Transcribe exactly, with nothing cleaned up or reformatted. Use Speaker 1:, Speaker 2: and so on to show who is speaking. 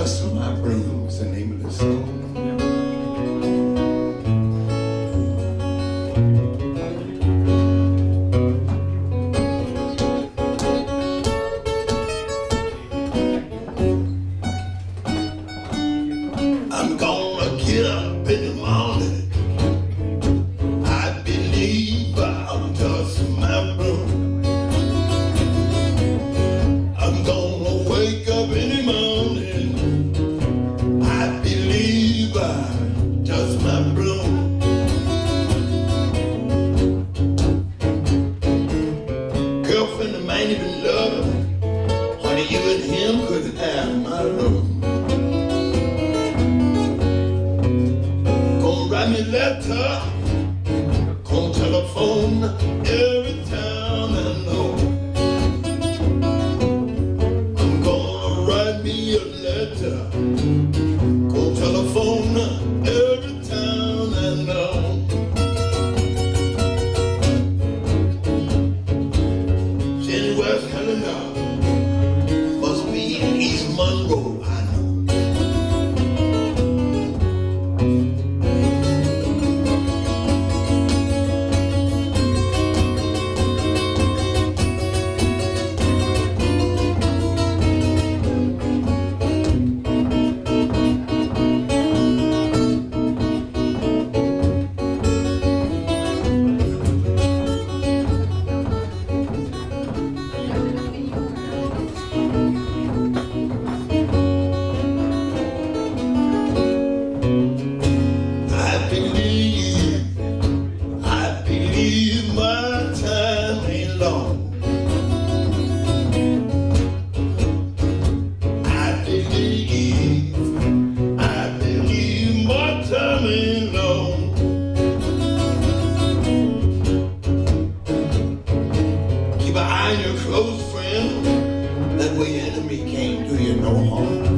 Speaker 1: Just My Broom is the name of this song. I'm gonna get up in the morning. I believe I'll dust my broom. I'm gonna wake up in the morning. I believe I'll dust my broom. Girlfriend, I might even love her. Honey, you and him could have my room. Write me a letter, call telephone every town I know. I'm gonna write me a letter, call telephone every town I know. Jenny West Helena must be in East Monroe, I know. Keep an eye on your close friend, that way your enemy can't do you no harm.